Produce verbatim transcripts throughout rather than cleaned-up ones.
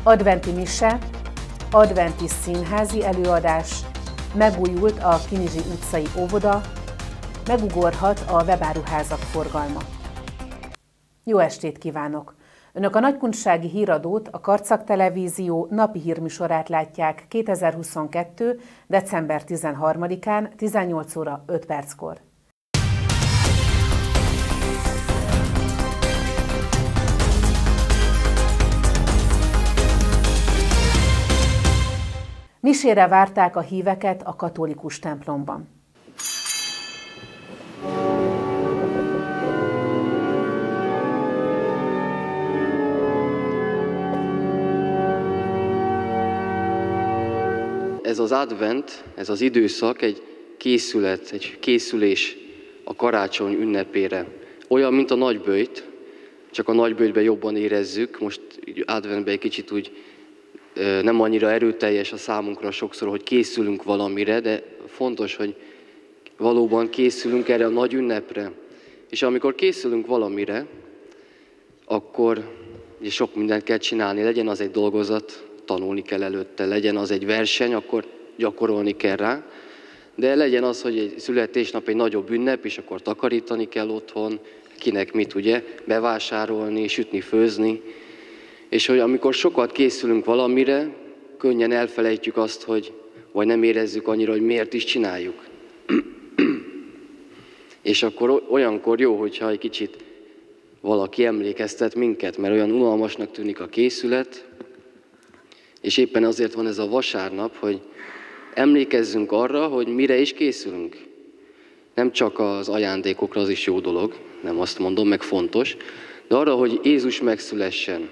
Adventi mise, adventi színházi előadás, megújult a Kinizsi utcai óvoda, megugorhat a webáruházak forgalma. Jó estét kívánok! Önök a Nagykunsági Híradót, a Karcag Televízió napi hírműsorát látják kétezer-huszonkettő. december tizenharmadikán tizennyolc óra öt perckor. Misére várták a híveket a katolikus templomban. Ez az advent, ez az időszak egy készület, egy készülés a karácsony ünnepére. Olyan, mint a nagyböjt, csak a nagyböjtben jobban érezzük. Most adventben egy kicsit úgy nem annyira erőteljes a számunkra sokszor, hogy készülünk valamire, de fontos, hogy valóban készülünk erre a nagy ünnepre. És amikor készülünk valamire, akkor és sok mindent kell csinálni, legyen az egy dolgozat, tanulni kell előtte, legyen az egy verseny, akkor gyakorolni kell rá, de legyen az, hogy egy születésnap egy nagyobb ünnep, és akkor takarítani kell otthon, kinek mit, ugye, bevásárolni, sütni, főzni, és hogy amikor sokat készülünk valamire, könnyen elfelejtjük azt, hogy vagy nem érezzük annyira, hogy miért is csináljuk. És akkor olyankor jó, hogyha egy kicsit valaki emlékeztet minket, mert olyan unalmasnak tűnik a készület, és éppen azért van ez a vasárnap, hogy emlékezzünk arra, hogy mire is készülünk. Nem csak az ajándékokra, az is jó dolog, nem azt mondom, meg fontos, de arra, hogy Jézus megszülessen.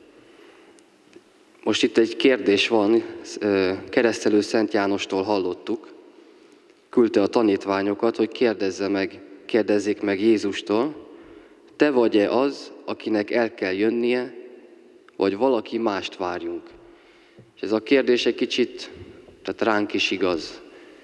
Most itt egy kérdés van, Keresztelő Szent Jánostól hallottuk, küldte a tanítványokat, hogy kérdezze meg, kérdezzék meg Jézustól, te vagy-e az, akinek el kell jönnie, vagy valaki mást várjunk? És ez a kérdés egy kicsit, tehát ránk is igaz.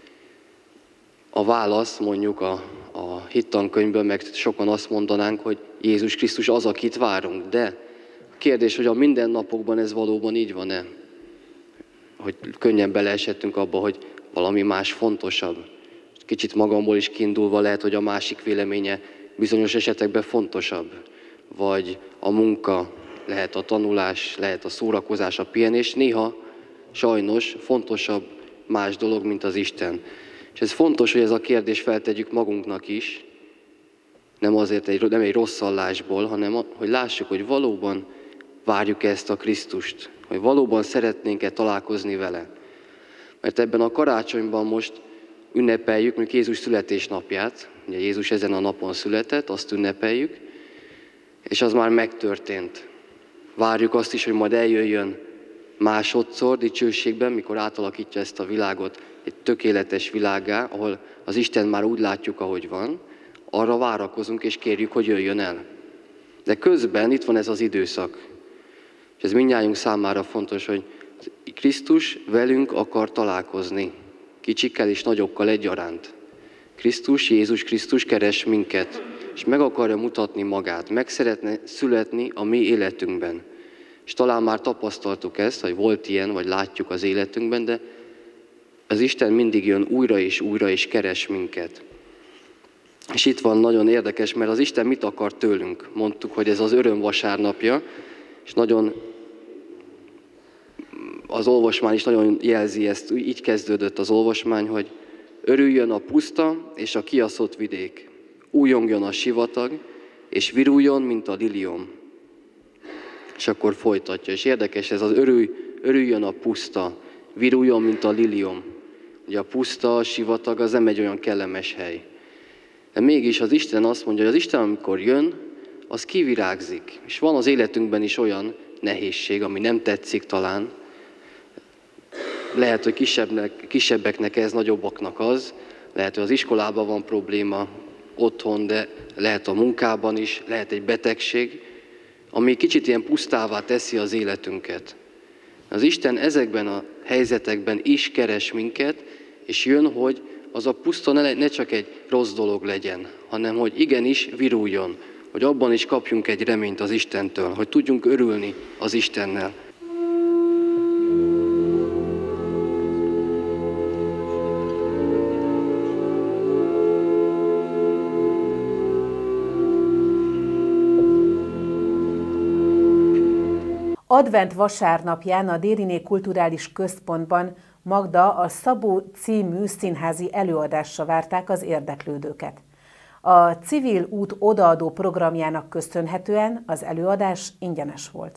A válasz mondjuk a, a hittankönyvből, meg sokan azt mondanánk, hogy Jézus Krisztus az, akit várunk, de a kérdés, hogy a mindennapokban ez valóban így van-e? Hogy könnyen beleesettünk abba, hogy valami más fontosabb. Kicsit magamból is kiindulva lehet, hogy a másik véleménye bizonyos esetekben fontosabb. Vagy a munka, lehet a tanulás, lehet a szórakozás, a pihenés, néha sajnos fontosabb más dolog, mint az Isten. És ez fontos, hogy ez a kérdés feltegyük magunknak is, nem azért egy, nem egy rossz hallásból, hanem hogy lássuk, hogy valóban várjuk ezt a Krisztust, hogy valóban szeretnénk-e találkozni vele. Mert ebben a karácsonyban most ünnepeljük, mondjuk Jézus születésnapját, ugye Jézus ezen a napon született, azt ünnepeljük, és az már megtörtént. Várjuk azt is, hogy majd eljöjjön másodszor dicsőségben, mikor átalakítja ezt a világot egy tökéletes világgá, ahol az Isten már úgy látjuk, ahogy van, arra várakozunk és kérjük, hogy jöjjön el. De közben itt van ez az időszak. És ez mindnyájunk számára fontos, hogy Krisztus velünk akar találkozni, kicsikkel és nagyokkal egyaránt. Krisztus, Jézus Krisztus keres minket, és meg akarja mutatni magát, meg szeretne születni a mi életünkben. És talán már tapasztaltuk ezt, hogy volt ilyen, vagy látjuk az életünkben, de az Isten mindig jön újra és újra, és keres minket. És itt van nagyon érdekes, mert az Isten mit akar tőlünk? Mondtuk, hogy ez az öröm vasárnapja, és nagyon, az olvasmány is nagyon jelzi ezt, így kezdődött az olvasmány, hogy örüljön a puszta és a kiaszott vidék, újongjon a sivatag, és viruljon, mint a liliom. És akkor folytatja. És érdekes ez az örülj, örüljön a puszta, viruljon, mint a liliom. Ugye a puszta, a sivatag az nem egy olyan kellemes hely. De mégis az Isten azt mondja, hogy az Isten, amikor jön, az kivirágzik. És van az életünkben is olyan nehézség, ami nem tetszik talán. Lehet, hogy kisebbnek, kisebbeknek ez, nagyobbaknak az. Lehet, hogy az iskolában van probléma, otthon, de lehet a munkában is, lehet egy betegség, ami kicsit ilyen pusztává teszi az életünket. Az Isten ezekben a helyzetekben is keres minket, és jön, hogy az a puszta ne, ne csak egy rossz dolog legyen, hanem hogy igenis viruljon, hogy abban is kapjunk egy reményt az Istentől, hogy tudjunk örülni az Istennel. Advent vasárnapján a Dériné Kulturális Központban Magda a Szabó című színházi előadásra várták az érdeklődőket. A Civil Út odaadó programjának köszönhetően az előadás ingyenes volt.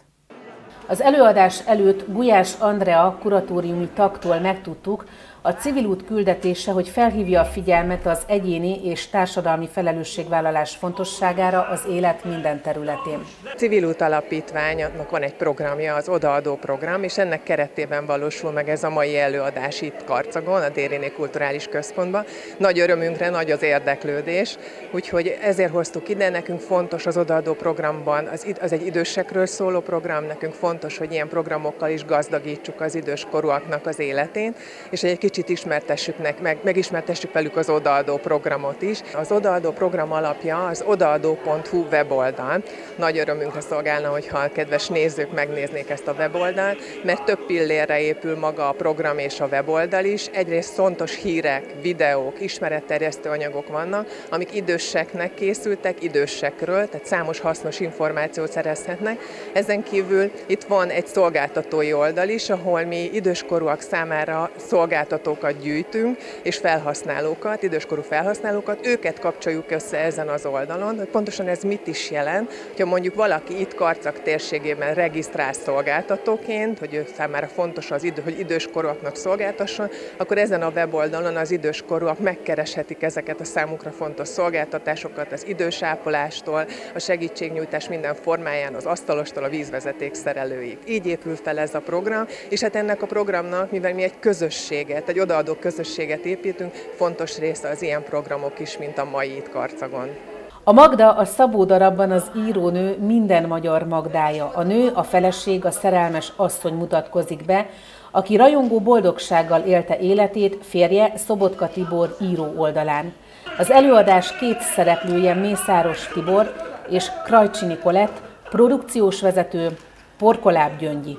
Az előadás előtt Gulyás Andrea kuratóriumi tagtól megtudtuk, a Civil Út küldetése, hogy felhívja a figyelmet az egyéni és társadalmi felelősségvállalás fontosságára az élet minden területén. A Civil Út Alapítványnak van egy programja, az odaadó program, és ennek keretében valósul meg ez a mai előadás itt Karcagon, a Dériné Kulturális Központban. Nagy örömünkre nagy az érdeklődés, úgyhogy ezért hoztuk ide, nekünk fontos az odaadó programban, az, az egy idősekről szóló program, nekünk fontos, hogy ilyen programokkal is gazdagítsuk az időskorúaknak az életén, és egy kicsit ismertessük meg, megismertessük velük az odaadó programot is. Az odaadó program alapja az odaadó pont hu weboldal. Nagy örömünkre szolgálna, hogyha a kedves nézők megnéznék ezt a weboldalt, mert több pillérre épül maga a program és a weboldal is. Egyrészt fontos hírek, videók, ismeretterjesztő anyagok vannak, amik időseknek készültek, idősekről, tehát számos hasznos információt szerezhetnek. Ezen kívül itt van egy szolgáltatói oldal is, ahol mi időskorúak számára szolgáltatókat gyűjtünk, és felhasználókat, időskorú felhasználókat, őket kapcsoljuk össze ezen az oldalon. Pontosan ez mit is jelent, hogyha mondjuk valaki itt Karcag térségében regisztrál szolgáltatóként, hogy ő számára fontos az idő, hogy időskorúaknak szolgáltasson, akkor ezen a weboldalon az időskorúak megkereshetik ezeket a számukra fontos szolgáltatásokat, az idősápolástól, a segítségnyújtás minden formáján, az asztalostól a vízvezeték szerelőig. Így épül fel ez a program, és hát ennek a programnak, mivel mi egy közösséget, egy odaadó közösséget építünk, fontos része az ilyen programok is, mint a mai itt Karcagon. A Magda a Szabó darabban az írónő minden magyar Magdája. A nő, a feleség, a szerelmes asszony mutatkozik be, aki rajongó boldogsággal élte életét férje Szobotka Tibor író oldalán. Az előadás két szereplője Mészáros Tibor és Krajcsi Nikolett, produkciós vezető Porkoláb Gyöngyi.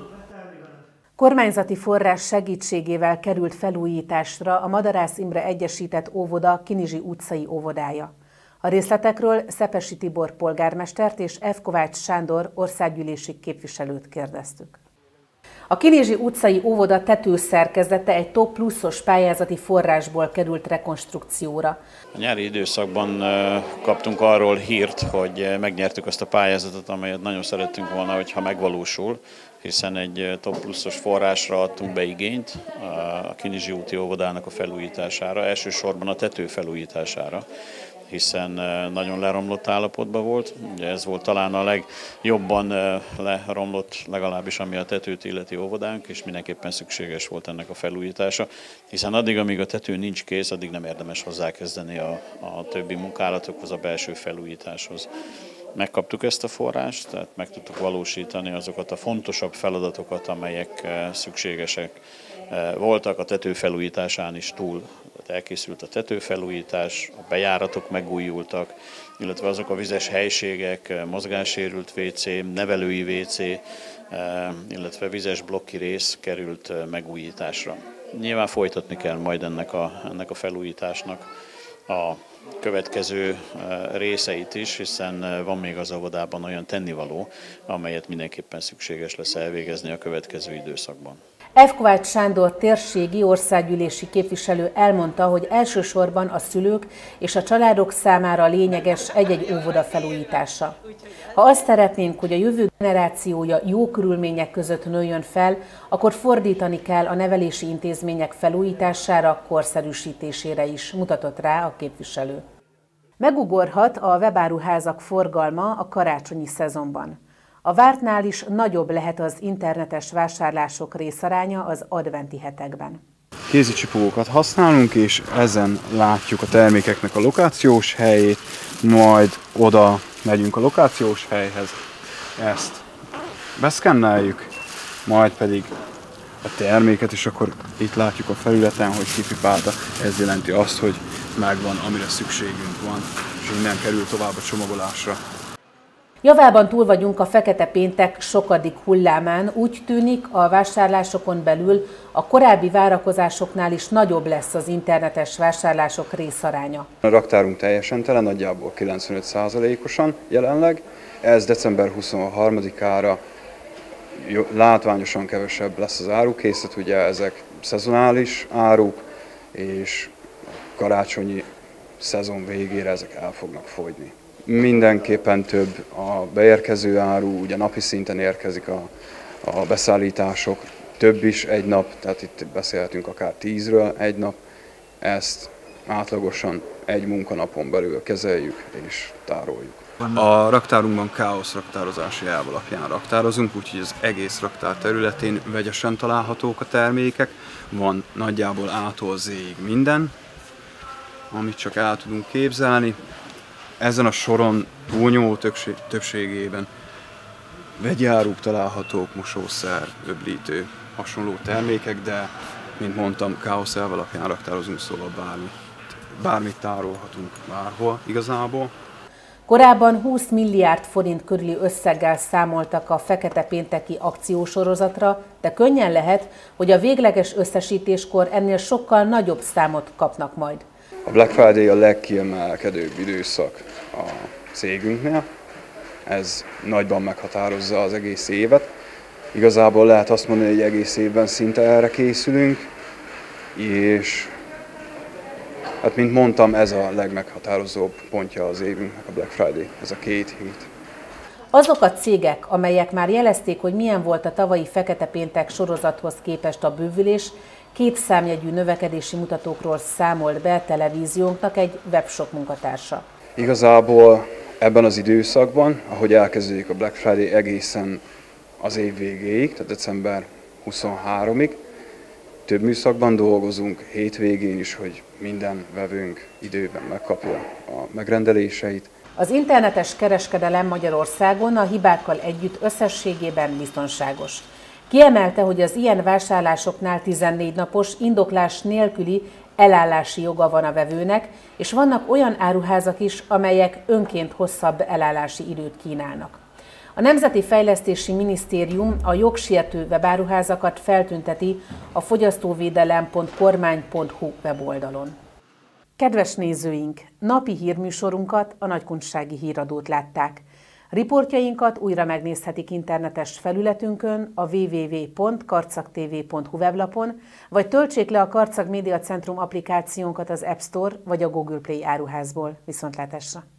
Kormányzati forrás segítségével került felújításra a Madarász Imre Egyesített Óvoda Kinizsi utcai óvodája. A részletekről Szepesi Tibor polgármestert és F. Kovács Sándor országgyűlési képviselőt kérdeztük. A Kinizsi utcai óvoda tetőszerkezete egy top pluszos pályázati forrásból került rekonstrukcióra. A nyári időszakban kaptunk arról hírt, hogy megnyertük azt a pályázatot, amelyet nagyon szerettünk volna, hogyha megvalósul, hiszen egy top pluszos forrásra adtunk be igényt a Kinizsi úti óvodának a felújítására, elsősorban a tető felújítására, hiszen nagyon leromlott állapotban volt. Ugye ez volt talán a legjobban leromlott, legalábbis ami a tetőt illeti óvodánk, és mindenképpen szükséges volt ennek a felújítása, hiszen addig, amíg a tető nincs kész, addig nem érdemes hozzákezdeni a, a többi munkálatokhoz, a belső felújításhoz. Megkaptuk ezt a forrást, tehát meg tudtuk valósítani azokat a fontosabb feladatokat, amelyek szükségesek voltak a tető felújításán is túl. Tehát elkészült a tetőfelújítás, a bejáratok megújultak, illetve azok a vizes helységek, mozgássérült vé cé, nevelői vé cé, illetve vizes blokki rész került megújításra. Nyilván folytatni kell majd ennek a, ennek a felújításnak a következő részeit is, hiszen van még az óvodában olyan tennivaló, amelyet mindenképpen szükséges lesz elvégezni a következő időszakban. F. Kovács Sándor térségi országgyűlési képviselő elmondta, hogy elsősorban a szülők és a családok számára lényeges egy-egy óvoda felújítása. Ha azt szeretnénk, hogy a jövő generációja jó körülmények között nőjön fel, akkor fordítani kell a nevelési intézmények felújítására, korszerűsítésére is, mutatott rá a képviselő. Megugorhat a webáruházak forgalma a karácsonyi szezonban. A vártnál is nagyobb lehet az internetes vásárlások részaránya az adventi hetekben. Kézicsipogókat használunk, és ezen látjuk a termékeknek a lokációs helyét, majd oda megyünk a lokációs helyhez, ezt beszkenneljük, majd pedig a terméket, és akkor itt látjuk a felületen, hogy kipipálta. Ez jelenti azt, hogy megvan, amire szükségünk van, és innen kerül tovább a csomagolásra. Javában túl vagyunk a fekete péntek sokadik hullámán, úgy tűnik a vásárlásokon belül a korábbi várakozásoknál is nagyobb lesz az internetes vásárlások részaránya. A raktárunk teljesen tele, nagyjából kilencvenöt százalékosan jelenleg, ez december huszonharmadikára látványosan kevesebb lesz az árukészlet, ugye ezek szezonális áruk, és karácsonyi szezon végére ezek el fognak fogyni. Mindenképpen több a beérkező áru, ugye napi szinten érkezik a, a beszállítások, több is egy nap, tehát itt beszélhetünk akár tízről egy nap, ezt átlagosan egy munkanapon belül kezeljük és tároljuk. A raktárunkban káosz raktározási elv alapján raktározunk, úgyhogy az egész raktár területén vegyesen találhatók a termékek, van nagyjából A-tól Z-ig minden, amit csak el tudunk képzelni. Ezen a soron túlnyomó többségében vegyi áruk találhatók, mosószer, öblítő, hasonló termékek, de mint mondtam, káosz elv alapján raktározunk, szóval bármit, bármit tárolhatunk bárhol igazából. Korábban húsz milliárd forint körüli összeggel számoltak a fekete pénteki akciósorozatra, de könnyen lehet, hogy a végleges összesítéskor ennél sokkal nagyobb számot kapnak majd. A Black Friday a legkiemelkedőbb időszak a cégünknél. Ez nagyban meghatározza az egész évet. Igazából lehet azt mondani, hogy egész évben szinte erre készülünk, és hát mint mondtam, ez a legmeghatározóbb pontja az évünknek, a Black Friday, ez a két hét. Azok a cégek, amelyek már jelezték, hogy milyen volt a tavalyi Fekete Péntek sorozathoz képest a bővülés, két számjegyű növekedési mutatókról számolt be televíziónknak egy webshop munkatársa. Igazából ebben az időszakban, ahogy elkezdődik a Black Friday egészen az év végéig, tehát december huszonharmadikáig, több műszakban dolgozunk, hétvégén is, hogy minden vevőnk időben megkapja a megrendeléseit. Az internetes kereskedelem Magyarországon a hibákkal együtt összességében biztonságos. Kiemelte, hogy az ilyen vásárlásoknál tizennégy napos indoklás nélküli elállási joga van a vevőnek, és vannak olyan áruházak is, amelyek önként hosszabb elállási időt kínálnak. A Nemzeti Fejlesztési Minisztérium a jogsértő webáruházakat feltünteti a fogyasztóvédelem pont kormány pont hu weboldalon. Kedves nézőink, napi hírműsorunkat, a Nagykunsági Híradót látták. Riportjainkat újra megnézhetik internetes felületünkön, a double-u double-u double-u pont karcagtv pont hu weblapon, vagy töltsék le a Karcag Média Centrum applikációnkat az App Store vagy a Google Play áruházból. Viszontlátásra!